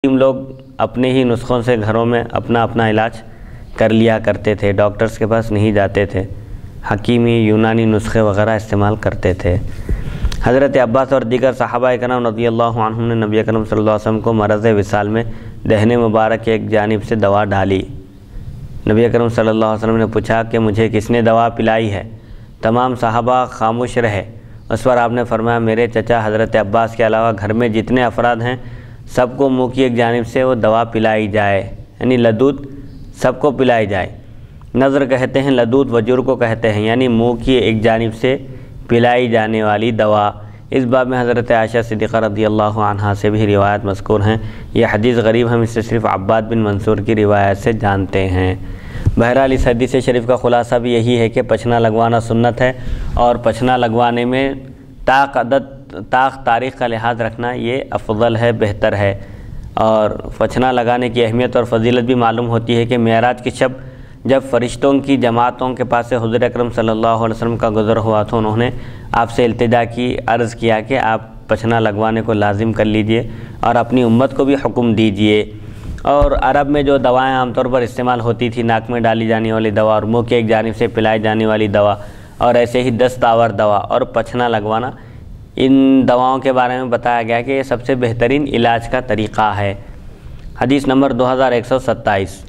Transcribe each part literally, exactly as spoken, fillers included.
لوگ اپنے ہی نسخوں سے گھروں میں اپنا اپنا علاج کر لیا کرتے تھے، ڈاکٹرز کے پاس نہیں جاتے تھے، حکیمی یونانی نسخے وغیرہ استعمال کرتے تھے۔ حضرت عباس اور دیگر صحابہ کرام رضی اللہ عنہم نے نبی اکرم صلی اللہ علیہ وسلم کو مرض وصال میں دہن مبارک ایک جانب سے دوا ڈالی۔ نبی اکرم صلی اللہ علیہ وسلم نے پوچھا کہ مجھے کس نے دوا پلائی ہے؟ تمام صحابہ خاموش رہے۔ اس پر آپ نے فرمایا میرے چچا حضرت عباس کے علاوہ گھر میں جتنے افراد ہیں سب کو منہ کی ایک جانب سے وہ دوا پلائی جائے، یعنی لدود سب کو پلائی جائے۔ نظر کہتے ہیں، لدود وجور کو کہتے ہیں، یعنی منہ کی ایک جانب سے پلائی جانے والی دوا۔ اس باب میں حضرت عائشہ صدیقہ رضی اللہ عنہا سے بھی روایت مذکور ہیں۔ یہ حدیث غریب ہم اس سے صرف عباد بن منصور کی روایت سے جانتے ہیں۔ بہرحال اس حدیث شریف کا خلاصہ بھی یہی ہے کہ پچھنا لگوانا سنت ہے، اور پچھنا لگوانے میں طاق عدد طاق تاریخ کا لحاظ رکھنا یہ افضل ہے، بہتر ہے۔ اور پچھنا لگانے کی اہمیت اور فضیلت بھی معلوم ہوتی ہے کہ معراج کی شب جب فرشتوں کی جماعتوں کے پاس سے حضور اکرم صلی اللہ علیہ وسلم کا گزر ہوا تو انہوں نے آپ سے التجا کی، عرض کیا کہ آپ پچھنا لگوانے کو لازم کر لیجئے اور اپنی امت کو بھی حکم دیجئے۔ اور عرب میں جو دوائیں عام طور پر استعمال ہوتی تھی، ناک میں ڈالی جانے والی دوا اور منہ کے ایک جانب سے پلائی جانے والی دوا، اور ایسے ہی دست آور دوا اور پچھنا لگوانا، ان دواؤں کے بارے میں بتایا گیا کہ یہ سب سے بہترین علاج کا طریقہ ہے۔ حدیث نمبر دو ہزار ایک سو ستائیس،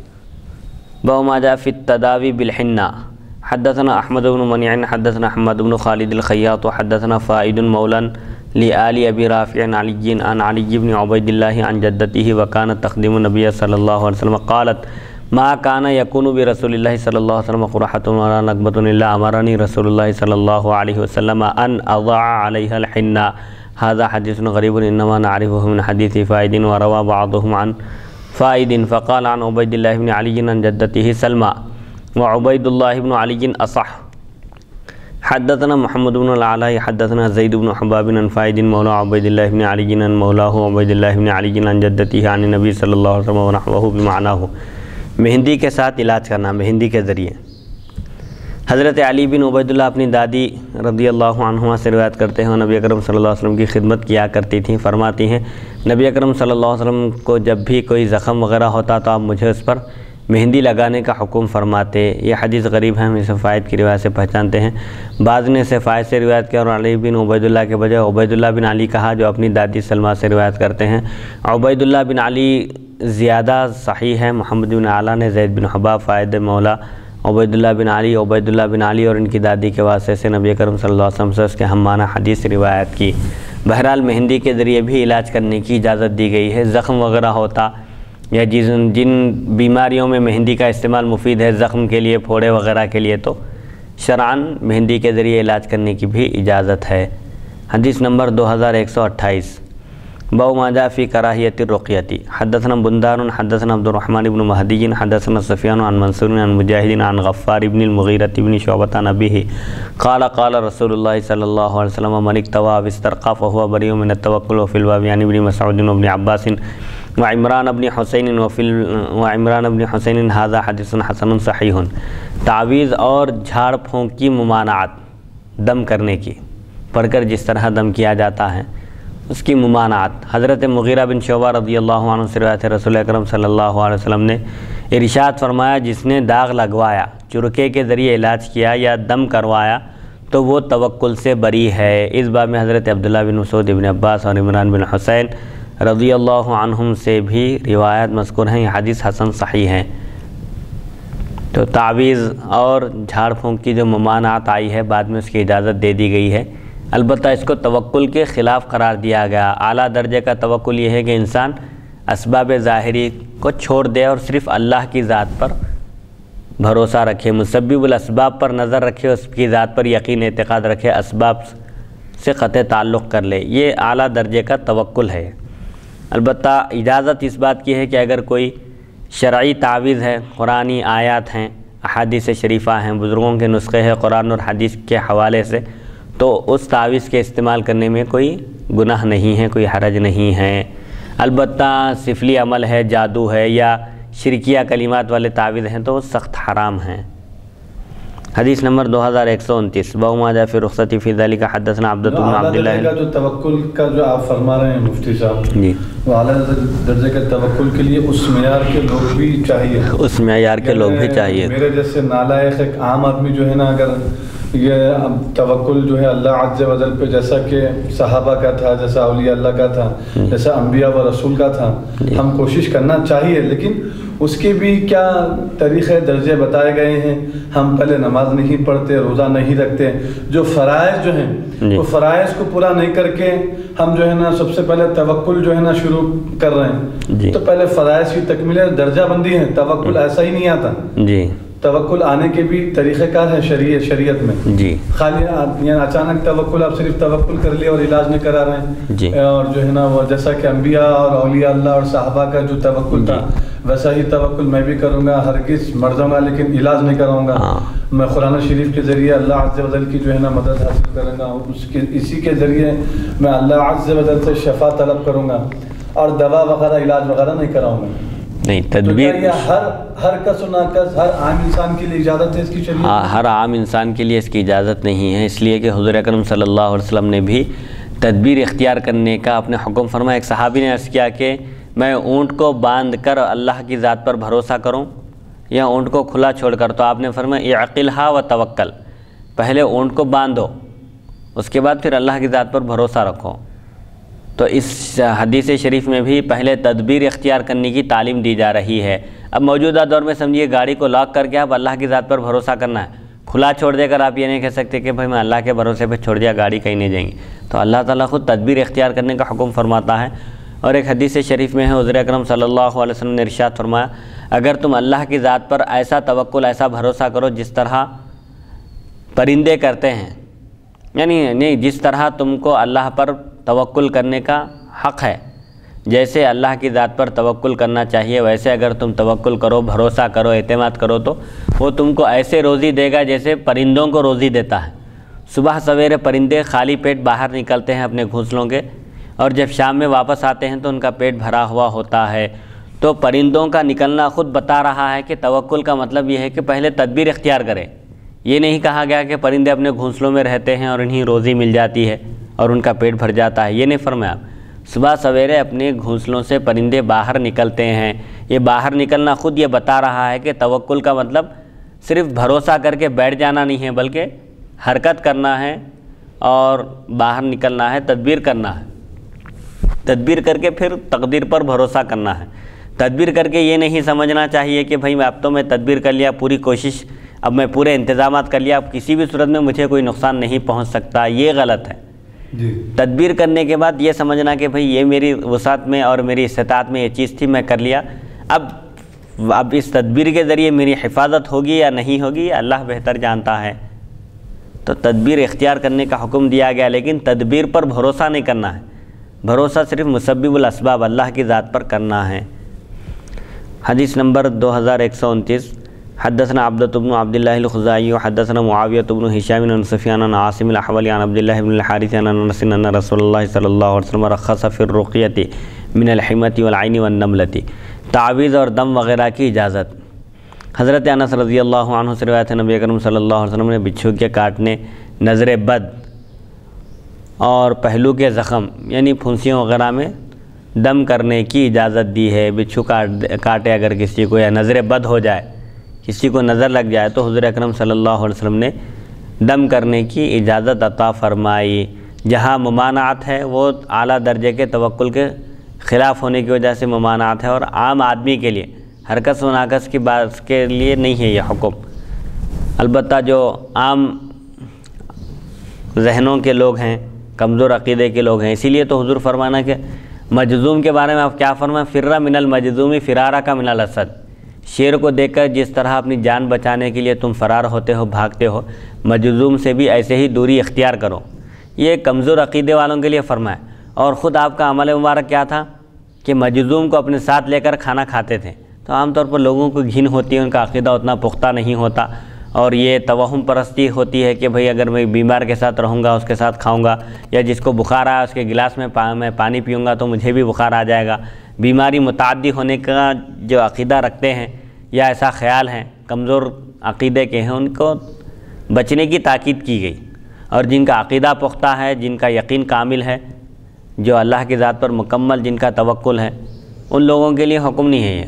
باب ما جاء فی التداوی بالحنہ۔ حدثنا احمد بن منیع حدثنا حماد بن خالد الخیاط حدثنا فائد مولا لآل ابی رافع عن علی عن علی بن عبید اللہ عن جدته وكانت تخدم النبی صلی اللہ علیہ وسلم قالت ما كان يكون برسول الله صلی اللہ علیہ وسلم قرحة ولا نقبة الا امرني رسول الله صلی اللہ علیہ وسلم ان اضع عليها الحنہ۔ هذا حدیث غریب انما نعرفه من حدیث فائد وروى بعضهم عن فائد فقال عن عبید اللہ بن علی عن جدته سلمى وعبید اللہ بن علی اصح۔ حدثنا محمد بن العلاء حدثنا زید بن حباب عن فائد مولا عبید اللہ بن علی عن مولاه عبید اللہ بن علی عن جدته عن النبی صلی اللہ علیہ وسلم ونحوه بمعناه۔ مہندی کے ساتھ علاج کرنا، مہندی کے ذریعے۔ حضرت علی بن عبید اللہ اپنی دادی رضی اللہ عنہما سے روایت کرتے ہیں، نبی اکرم صلی اللہ علیہ وسلم کی خدمت کیا کرتی تھیں۔ فرماتی ہیں نبی اکرم صلی اللہ علیہ وسلم کو جب بھی کوئی زخم وغیرہ ہوتا تو آپ مجھے اس پر مہندی لگانے کا حکم فرماتے۔ یہ حدیث غریب ہے، ہم اسے فائد کی روایت سے پہچانتے ہیں۔ بعض نے اسے فائد سے روایت کیا اور علی بن عبید اللہ کے بجائے عبید اللہ بن علی کہا، جو اپنی دادی سلمہ سے روایت کرتے ہیں۔ عبید اللہ بن علی زیادہ صحیح ہے۔ محمد بن اعلیٰ نے زید بن حباب، فائد مولا عبید اللہ بن علی، عبید اللہ بن علی اور ان کی دادی کے واسطے سے نبی کرم صلی اللہ علیہ وسلم سے اس کے ہم معنی حدیث روایت کی۔ بہرحال مہندی کے ذریعے بھی علاج کرنے کی اجازت دی گئی ہے۔ زخم وغیرہ ہوتا یا جن جن بیماریوں میں مہندی کا استعمال مفید ہے، زخم کے لیے، پھوڑے وغیرہ کے لیے، تو شرعاً مہندی کے ذریعے علاج کرنے کی بھی اجازت ہے۔ حدیث نمبر دو ہزار ایک سو اٹھائیس، باب ما جاء فی کراہیۃ الرقیۃ۔ حدثنا بندار حدثنا عبد الرحمن بن مہدی حدثنا سفیان عن منصور عن مجاہد عن غفار بن المغیرہ بن شعبۃ عن ابیہ قال قال رسول اللہ صلی اللہ علیہ وسلم من اکتوى او استرقى فهو بریء من التوکل وفی الباب عن ابن مسعود وابن عباس وعمران بن حسین وفی وعمران بن حسین هذا حدیث حسن صحیح۔ تعویذ اور جھاڑ پھونک کی ممانعت، دم کرنے کی، پڑھ کر جس طرح دم کیا جاتا ہے اس کی ممانعت۔ حضرت مغیرہ بن شعبہ رضی اللہ عنہ سے روایت ہے، رسول اکرم صلی اللہ علیہ وسلم نے ارشاد فرمایا جس نے داغ لگوایا، چرکے کے ذریعے علاج کیا یا دم کروایا تو وہ توکل سے بری ہے۔ اس باب میں حضرت عبداللہ بن مسعود، ابن عباس اور عمران بن حسین رضی اللہ عنہم سے بھی روایت مذکور ہیں۔ یہ حدیث حسن صحیح ہے۔ تو تعویذ اور جھاڑ پھونک کی جو ممانعت آئی ہے بعد میں اس کی اجازت دے دی گئی ہے، البتہ اس کو توکل کے خلاف قرار دیا گیا۔ اعلیٰ درجے کا توکل یہ ہے کہ انسان اسباب ظاہری کو چھوڑ دے اور صرف اللہ کی ذات پر بھروسہ رکھے، مسبب الاسباب پر نظر رکھے، اس کی ذات پر یقین اعتقاد رکھے، اسباب سے قطع تعلق کر لے، یہ اعلیٰ درجے کا توکل ہے۔ البتہ اجازت اس بات کی ہے کہ اگر کوئی شرعی تعویذ ہے، قرآنی آیات ہیں، احادیث شریفہ ہیں، بزرگوں کے نسخے ہیں قرآن اور حدیث کے حوالے سے، تو اس تعویذ کے استعمال کرنے میں کوئی گناہ نہیں ہے، کوئی حرج نہیں ہے۔ البتہ سفلی عمل ہے، جادو ہے یا شرکیہ کلمات والے تعویذ ہیں تو وہ سخت حرام ہیں۔ حدیث نمبر دو ہزار ایک سو انتیس باب ما جاء فی رخصتی فی ذلک حدثنا عبدۃ بن عبد اللہ. جو توکل کا جو آپ فرما رہے ہیں مفتی صاحب جی وہ اعلیٰ درجے کے توکل کے لیے اس معیار کے لوگ بھی چاہیے, اس معیار کے لوگ بھی چاہیے. میرے جیسے نالائق ایک عام آدمی جو ہے نا, اگر یہ توکل جو ہے اللہ عز و جل پہ جیسا کہ صحابہ کا تھا, جیسا اولیاء اللہ کا تھا, جیسا انبیاء و رسول کا تھا, ہم کوشش کرنا چاہیے, لیکن اس کے بھی کیا طریقے درجے بتائے گئے ہیں. ہم پہلے نماز نہیں پڑھتے, روزہ نہیں رکھتے, جو فرائض جو ہیں وہ فرائض کو پورا نہیں کر کے ہم جو ہے نا سب سے پہلے توکل جو ہے نا شروع کر رہے ہیں. تو پہلے فرائض کی تکمیل درجہ بندی ہے, توکل ایسا ہی نہیں آتا. جی توکل آنے کے بھی طریقہ کار ہے شریعت شریعت میں. جی خالی یعنی اچانک توکل, آپ صرف توکل کر لیا اور علاج نہیں کرا رہے ہیں. جی اور جو ہے نا وہ جیسا کہ انبیاء اور اولیاء اللہ اور صحابہ کا جو توکل تھا ویسا ہی توکل میں بھی کروں گا, ہرگز مر جاؤں گا لیکن علاج نہیں کراؤں گا. میں قرآن شریف کے ذریعے اللہ عز و جل کی جو ہے نا مدد حاصل کروں گا, اس کے اسی کے ذریعے میں اللہ عز و جل سے شفا طلب کروں گا, اور دوا وغیرہ علاج وغیرہ نہیں کراؤں گا. نہیں تدبیر ہر ہر کس و ناکس ہر عام انسان کے لیے اجازت ہے اس کی شریعت؟ ہر عام انسان کے لیے اس کی اجازت نہیں ہے, اس لیے کہ حضور اکرم صلی اللہ علیہ وسلم نے بھی تدبیر اختیار کرنے کا اپنے حکم فرمایا. ایک صحابی نے عرض کیا کہ میں اونٹ کو باندھ کر اللہ کی ذات پر بھروسہ کروں یا اونٹ کو کھلا چھوڑ کر؟ تو آپ نے فرمایا اعقلھا و توکل, پہلے اونٹ کو باندھو, اس کے بعد پھر اللہ کی ذات پر بھروسہ رکھو. تو اس حدیث شریف میں بھی پہلے تدبیر اختیار کرنے کی تعلیم دی جا رہی ہے. اب موجودہ دور میں سمجھیے گاڑی کو لاک کر کے آپ اللہ کی ذات پر بھروسہ کرنا ہے, کھلا چھوڑ دے کر آپ یہ نہیں کہہ سکتے کہ بھائی میں اللہ کے بھروسے پہ چھوڑ دیا, گاڑی کہیں نہیں جائیں گی. تو اللہ تعالیٰ خود تدبیر اختیار کرنے کا حکم فرماتا ہے. اور ایک حدیث شریف میں ہے حضور اکرم صلی اللہ علیہ وسلم نے ارشاد فرمایا, اگر تم اللہ کی ذات پر ایسا توکل, ایسا بھروسہ کرو جس طرح پرندے کرتے ہیں, یعنی نہیں جس طرح تم کو اللہ پر توکل کرنے کا حق ہے, جیسے اللہ کی ذات پر توکل کرنا چاہیے ویسے اگر تم توکل کرو, بھروسہ کرو, اعتماد کرو تو وہ تم کو ایسے روزی دے گا جیسے پرندوں کو روزی دیتا ہے. صبح سویرے پرندے خالی پیٹ باہر نکلتے ہیں اپنے گھونسلوں کے, اور جب شام میں واپس آتے ہیں تو ان کا پیٹ بھرا ہوا ہوتا ہے. تو پرندوں کا نکلنا خود بتا رہا ہے کہ توکل کا مطلب یہ ہے کہ پہلے تدبیر اختیار کرے. یہ نہیں کہا گیا کہ پرندے اپنے گھونسلوں میں رہتے ہیں اور انہیں روزی مل جاتی ہے اور ان کا پیٹ بھر جاتا ہے, یہ نہیں فرمایا. صبح سویرے اپنے گھونسلوں سے پرندے باہر نکلتے ہیں. یہ باہر نکلنا خود یہ بتا رہا ہے کہ توکل کا مطلب صرف بھروسہ کر کے بیٹھ جانا نہیں ہے, بلکہ حرکت کرنا ہے اور باہر نکلنا ہے, تدبیر کرنا ہے. تدبیر کر کے پھر تقدیر پر بھروسہ کرنا ہے. تدبیر کر کے یہ نہیں سمجھنا چاہیے کہ بھائی میں اب تو میں تدبیر کر لیا, پوری کوشش, اب میں پورے انتظامات کر لیا, اب کسی بھی صورت میں مجھے کوئی نقصان نہیں پہنچ سکتا, یہ غلط ہے. جی تدبیر کرنے کے بعد یہ سمجھنا کہ بھئی یہ میری وسعت میں اور میری استطاعت میں یہ چیز تھی, میں کر لیا, اب اب اس تدبیر کے ذریعے میری حفاظت ہوگی یا نہیں ہوگی اللہ بہتر جانتا ہے. تو تدبیر اختیار کرنے کا حکم دیا گیا, لیکن تدبیر پر بھروسہ نہیں کرنا ہے. بھروسہ صرف مسبب الاسباب اللہ کی ذات پر کرنا ہے. حدیث نمبر دو ہزار ایک سو انتیس حدثنا عبدۃ بن عبد اللہ الخزاعی حدثنا معاویہ بن ہشام عن سفیان عن عاصم الاحولی عن عبد اللہ بن الحارث عن انس ان رسول اللہ صلی اللہ علیہ وسلم رخص فی الرقیۃ من الحمۃ والعین والنملۃ, تعویذ اور دم وغیرہ کی اجازت. حضرت انس رضی اللہ عنہ سے روایت ہے نبی اکرم صلی اللہ علیہ وسلم نے بچھو کے کاٹنے, نظر بد اور پہلو کے زخم یعنی پھنسیوں وغیرہ میں دم کرنے کی اجازت دی ہے. بچھو کاٹے اگر کسی کو یا نظر بد ہو جائے, کسی کو نظر لگ جائے, تو حضور اکرم صلی اللہ علیہ وسلم نے دم کرنے کی اجازت عطا فرمائی. جہاں ممانعت ہے وہ اعلیٰ درجے کے توکل کے خلاف ہونے کی وجہ سے ممانعت ہے, اور عام آدمی کے لیے حرکت و ناقص کی بات کے لیے نہیں ہے یہ حکم. البتہ جو عام ذہنوں کے لوگ ہیں, کمزور عقیدے کے لوگ ہیں, اسی لیے تو حضور فرمانا کہ مجذوم کے بارے میں آپ کیا فرمائیں, فرّ من المجذوم فرارا کا من الاسد. شیر کو دیکھ کر جس طرح اپنی جان بچانے کے لیے تم فرار ہوتے ہو, بھاگتے ہو, مجذوم سے بھی ایسے ہی دوری اختیار کرو. یہ کمزور عقیدے والوں کے لیے فرمایا. اور خود آپ کا عمل مبارک کیا تھا کہ مجذوم کو اپنے ساتھ لے کر کھانا کھاتے تھے. تو عام طور پر لوگوں کو گھن ہوتی ہے, ان کا عقیدہ اتنا پختہ نہیں ہوتا, اور یہ توہم پرستی ہوتی ہے کہ بھئی اگر میں بیمار کے ساتھ رہوں گا اس کے ساتھ کھاؤں گا, یا جس کو بخار آیا اس کے گلاس میں پا میں پانی پیوں گا تو مجھے بھی بخار آ جائے گا. بیماری متعدی ہونے کا جو عقیدہ رکھتے ہیں یا ایسا خیال ہیں, کمزور عقیدے کے ہیں, ان کو بچنے کی تاکید کی گئی، اور جن کا عقیدہ پختہ ہے، جن کا یقین کامل ہے، جو اللہ کی ذات پر مکمل جن کا توکل ہے، ان لوگوں کے لیے حکم نہیں ہے یہ۔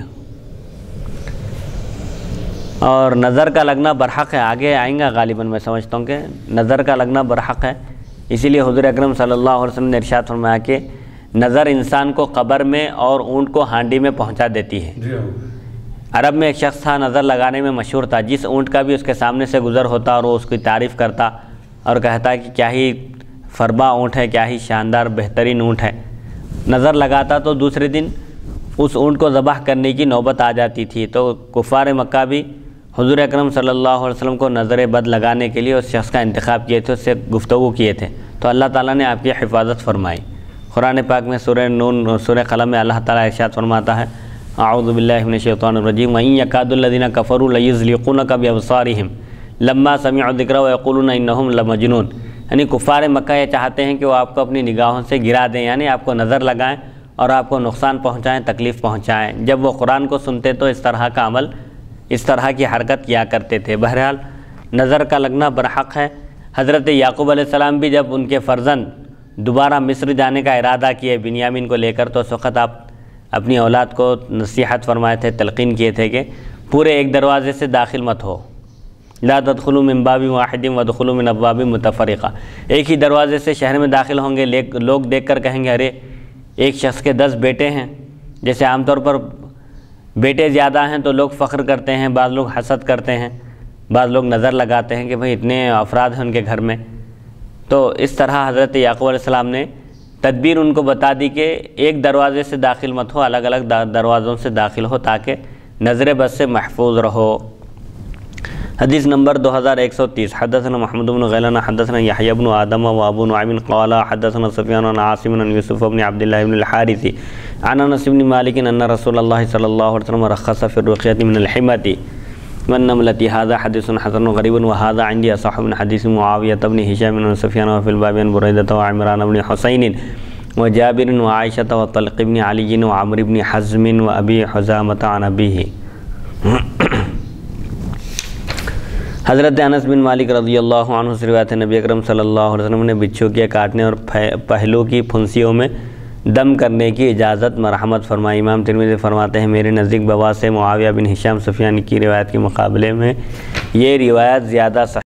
اور نظر کا لگنا برحق ہے، آگے آئیں گا غالباً، میں سمجھتا ہوں کہ نظر کا لگنا برحق ہے، اسی لیے حضور اکرم صلی اللہ علیہ وسلم نے ارشاد فرمایا کہ نظر انسان کو قبر میں اور اونٹ کو ہانڈی میں پہنچا دیتی ہے۔ عرب میں ایک شخص تھا، نظر لگانے میں مشہور تھا، جس اونٹ کا بھی اس کے سامنے سے گزر ہوتا اور وہ اس کی تعریف کرتا اور کہتا کہ کیا ہی فربا اونٹ ہے، کیا ہی شاندار بہترین اونٹ ہے۔ نظر لگاتا تو دوسرے دن اس اونٹ کو ذبح کرنے کی نوبت آ جاتی تھی، تو کفار مکہ بھی حضور اکرم صلی اللہ علیہ وسلم کو نظر بد لگانے کے لیے اس شخص کا انتخاب کیے تھے، اس سے گفتگو کیے تھے، تو اللہ تعالیٰ نے آپ کی حفاظت فرمائی۔ قرآن پاک میں سورہ نون سورہ قلم میں اللہ تعالیٰ ارشاد فرماتا ہے، اعوذ باللہ من الشیطان الرجیم، وَإِن يَكَادُ الَّذِينَ كَفَرُوا لَيُزْلِقُونَكَ بِأَبْصَارِهِمْ لَمَّا سَمِعُوا الذِّكْرَ وَيَقُولُونَ إِنَّهُمْ لَمَجْنُونَ، یعنی کفار مکہ یہ چاہتے ہیں کہ وہ آپ کو اپنی نگاہوں سے گرا دیں، یعنی آپ کو نظر لگائیں اور آپ کو نقصان پہنچائیں، تکلیف پہنچائیں۔ جب وہ قرآن کو سنتے تو اس طرح کا عمل، اس طرح کی حرکت کیا کرتے تھے۔ بہرحال نظر کا لگنا برحق ہے۔ حضرت یعقوب علیہ السلام بھی جب ان کے فرزند دوبارہ مصر جانے کا ارادہ کیے بنیامین کو لے کر، تو اس وقت آپ اپنی اولاد کو نصیحت فرمائے تھے، تلقین کیے تھے کہ پورے ایک دروازے سے داخل مت ہو، لا تدخلوا من باب واحد وادخلوا من ابواب متفرقہ، ایک ہی دروازے سے شہر میں داخل ہوں گے، لوگ دیکھ کر کہیں گے ارے ایک شخص کے دس بیٹے ہیں، جیسے عام طور پر بیٹے زیادہ ہیں تو لوگ فخر کرتے ہیں، بعض لوگ حسد کرتے ہیں، بعض لوگ نظر لگاتے ہیں کہ بھئی اتنے افراد ہیں ان کے گھر میں۔ تو اس طرح حضرت یعقوب علیہ السلام نے تدبیر ان کو بتا دی کہ ایک دروازے سے داخل مت ہو، الگ الگ دروازوں سے داخل ہو تاکہ نظر بد سے محفوظ رہو۔ حدیث نمبر دو ہزار ایک سو تیس، حدثنا محمد بن غیلان حدثنا یحیی بن آدم و ابو نعیم قال حدثنا سفیان عن عاصم عن یوسف بن عبد الله بن الحارث عن انس بن مالک ان رسول اللہ صلی اللہ علیہ وسلم رخص فی الرقیۃ من الحمۃ والنملة، هذا حدیث حسن غریب وهذا عندي اصح من حدیث معاویہ بن ہشام بن سفیان وفی الباب عن بریدہ وعمران بن حسین وجابر وعائشة وطلق بن علی وعمر بن حزم وابی حزامة عن ابیہ۔ حضرت انس بن مالک رضی اللہ عنہ سے روایت ہے، نبی اکرم صلی اللہ علیہ وسلم نے بچھو کے کاٹنے اور پہلو کی پھنسیوں میں دم کرنے کی اجازت مرحمت فرمائی۔ امام ترمذی فرماتے ہیں میرے نزدیک بوا سے معاویہ بن ہشام سفیان کی روایت کے مقابلے میں یہ روایت زیادہ صحیح